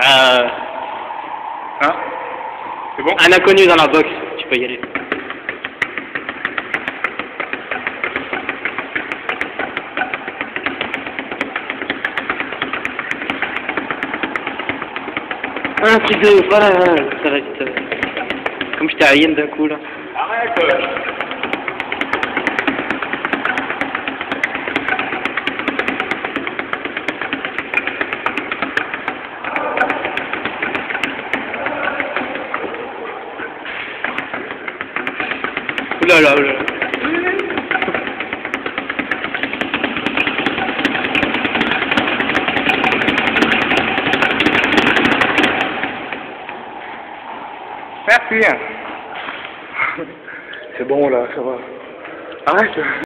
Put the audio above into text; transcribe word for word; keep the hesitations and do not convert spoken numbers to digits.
Euh... Hein? C'est bon? Un inconnu dans la box, tu peux y aller. Un truc de ouf, voilà, ça va être... Euh... Comme je t'ai rien d'un coup là. Arrête! Oulala, oulala. Merci. C'est bon là, ça va. Arrête.